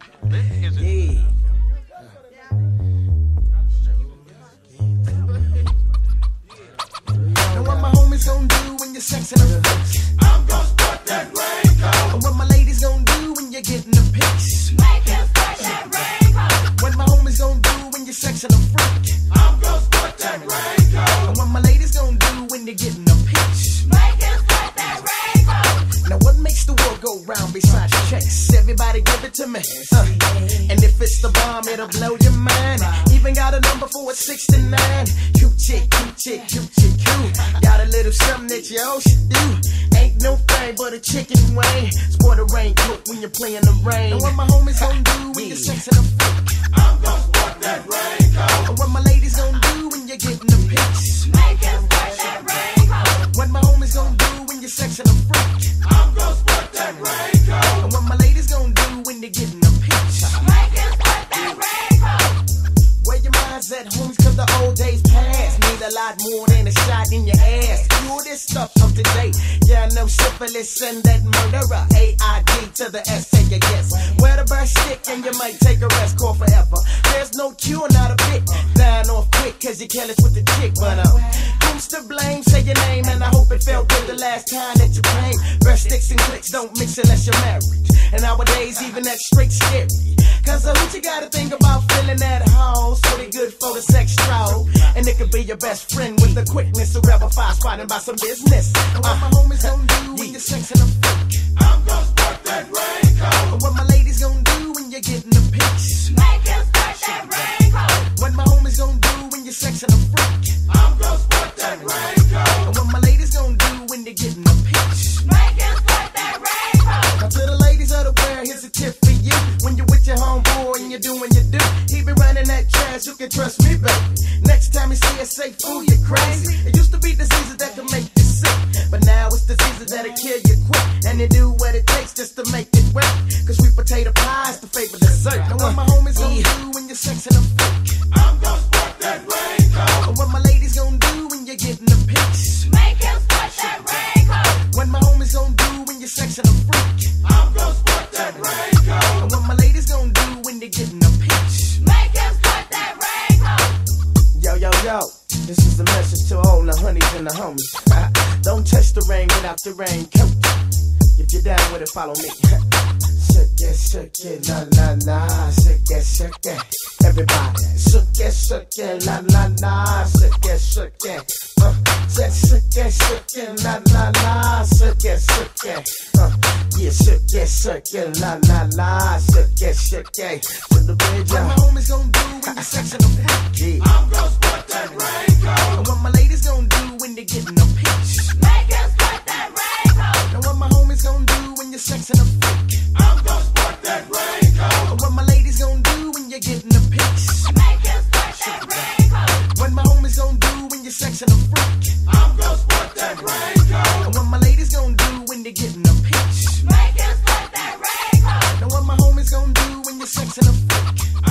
Now what my homies gon' do when you're sexing them freaks? I'm gon' sport that raincoat. And what my ladies gon' do when you're getting the pics? Make him sport that raincoat. What my homies gon' do when you're sexing them freak? I'm gon' sport that raincoat. And what my ladies gon' do when they're getting the pics? Make him sport that raincoat. Now what makes the world go round besides checks? Everybody give it to me. And if it's the bomb, it'll blow your mind. Even got a number for a 69. Cute chick, cute chick, cute chick, cute. Got a little something that you all should do. Ain't no thing but a chicken wing. Sport a raincoat when you're playing the rain. And what my homies gon' do when you're sexing a freak? I'm gon' sport that raincoat. And what my ladies gon' do when you're getting the pics? Make him sport that raincoat. What my homies gon' do when you're sexing a freak? I'm gon' sport that raincoat. And what my ladies gon' do when they're getting the pics? Make him sport that raincoat. Where your mind's at, homies, cause the old days past. Need a lot more than a shot in your ass. Pure this stuff up to date. Yeah, no syphilis and that murderer. AID to the S, take a guess. Where the bird stick and you might take a rest, call forever. There's no cure, not a bit. Dying off quick cause you careless with the chick. But who's to blame? Say your name and I hope it felt good the last time that you came. Breast sticks and clicks don't mix unless you're married. And nowadays even that's straight scary. Cause what you gotta think about feeling at home. So they good for the sex stroll. And it could be your best friend with the quickness to grab a 5 spot and buy some business. And what my homies gon' do when you're sexing a freak? I'm gon' sport that raincoat. And what my ladies gon' do when you're getting the pics? Make him sport that raincoat. What my homies gon' do when you're sexing a freak? I'm gon' sport that raincoat. And what my ladies gon' do when they're getting the pics? Make him sport that raincoat. Now to the ladies of the world, here's a tip for you. When you're with your homeboy and you're doing your do, he be running that trash, you can trust me, baby. Next time you see us say, fool, you're crazy. It used to be diseases that could make you sick, but now it's diseases that'll kill you quick. And they do what it takes just to make it work. Cause sweet potato pie is the favorite dessert. Now what my homies gon' do when you're sexing a freak? I'm gon' sport that raincoat. And what my ladies gon' do when you're getting the pics? Make him sport that raincoat. What my homies gon' do when you're sexing a freak? I'm gon' sport that raincoat. And what my ladies gon' do when they're getting the pics? Make him sport that raincoat. Yo, yo, yo. This is a message to all the honeys and the homies. Don't touch the rain without the raincoat. If you're down with it, follow me. Shake it, la la la. Shake it. Everybody, shake it, la la la. Shake it. Shake it, la la la. Shake it. Yeah, shake it, la la la. Shake it. To the bridge, what my homies gon' do when you're sexing a freak? I'm gon' sport that raincoat. And what my ladies gon' do when they getting the pics? Make him sport that raincoat. And what my homies gon' do when you're sexing a freak? I'm gon' sport that raincoat. And what my ladies gon' do when you're getting the pics? Make him sport that raincoat. What my homies gon' do when you're sexing a freak? I'm gon' sport that raincoat. And what my ladies gon' do when they getting the pics? Make him sport that raincoat. And what my homies gon' do when you're sexing a freak?